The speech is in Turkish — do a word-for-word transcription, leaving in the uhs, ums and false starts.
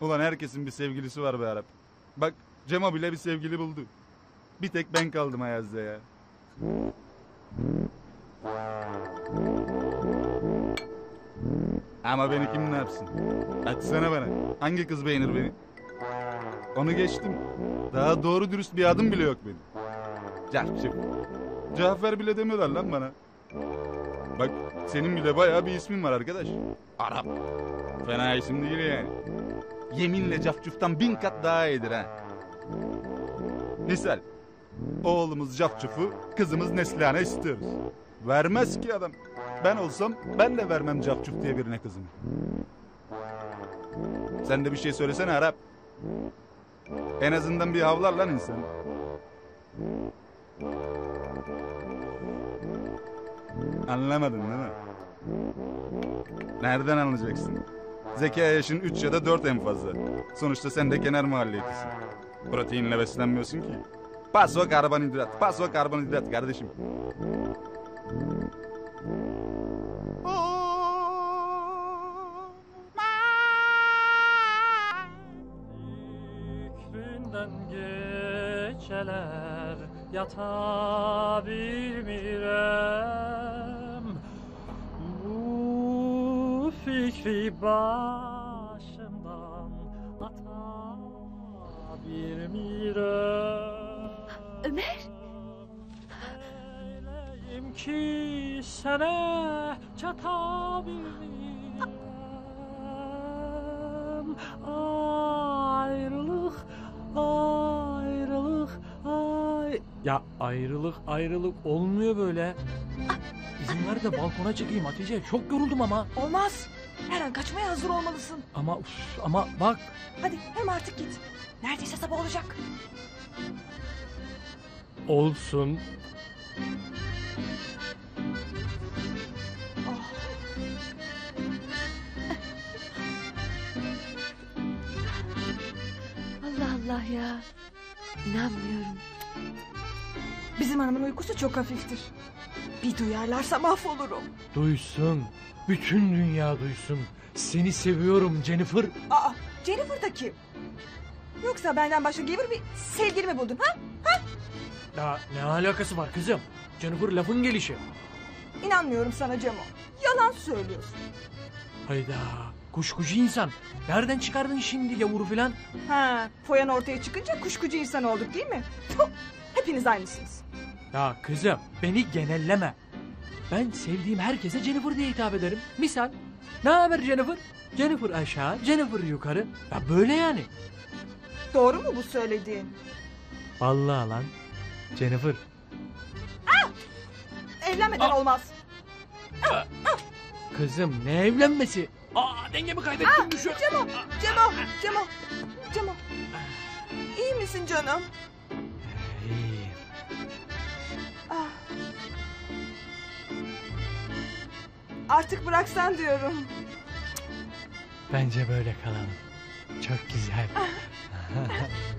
Ulan herkesin bir sevgilisi var be Arap. Bak Cemo bile bir sevgili buldu. Bir tek ben kaldım Ayaz'da ya. Ama beni kim ne yapsın? Açsana bana. Hangi kız beğenir beni? Onu geçtim. Daha doğru dürüst bir adım bile yok benim. Cahçık. Cafer bile demiyorlar lan bana. Bak senin bile bayağı bir ismin var arkadaş. Arap. Fena isim değil yani. Yeminle Cafcuf'tan bin kat daha iyidir ha. Misal. Oğlumuz Cafcuf'u, kızımız Neslihan'a istiyoruz. Vermez ki adam. Ben olsam ben de vermem Cafcuf diye birine kızımı. Sen de bir şey söylesene Arap. En azından bir havlar lan insan. Anlamadın değil mi? Nereden anlayacaksın? Zeka yaşın üç ya da dört en fazla. Sonuçta sen de kenar mahallelisin. Proteinle beslenmiyorsun ki. Paso karbonhidrat, paso karbonhidrat kardeşim. Fikründen geceler yatabilmirem. Bu fikri başımdan atabilmirem. Ömer? Öyleyim ki sana çatabilmirem. Ayrılık, ayrılık, ay... Ya ayrılık, ayrılık olmuyor böyle. İzin ver de balkona çıkayım Hatice. Çok yoruldum ama. Olmaz. Her an kaçmaya hazır olmalısın. Ama uf, ama bak. Hadi hem artık git. Neredeyse sabah olacak. Olsun. Oh. Allah Allah ya. İnanmıyorum. Bizim hanımın uykusu çok hafiftir. Bir duyarlarsa mahvolurum. Duysun. Bütün dünya duysun. Seni seviyorum Jennifer. Aa, Jennifer da kim? Yoksa benden başka gelir bir sevgili mi buldun ha? Ha? Ya ne alakası var kızım? Jennifer lafın gelişi. İnanmıyorum sana Cemo. Yalan söylüyorsun. Hayda. Kuşkucu insan. Nereden çıkardın şimdi gavuru filan? Ha, foyan ortaya çıkınca kuşkucu insan olduk değil mi? Tuh, hepiniz aynısınız. Ya kızım beni genelleme. Ben sevdiğim herkese Jennifer diye hitap ederim. Misal. Ne haber Jennifer? Jennifer aşağı, Jennifer yukarı. Ya böyle yani. Doğru mu bu söylediğin? Vallahi lan. Jennifer. Ah! Evlenmeden Aa! olmaz. Kızım ne evlenmesi? Aa dengemi kaybettim Ah, düşüyor. Cemo, Cemo, Cemo, Cemo. İyi misin canım? İyi. Ah. Artık bıraksan diyorum. Bence böyle kalalım. Çok güzel.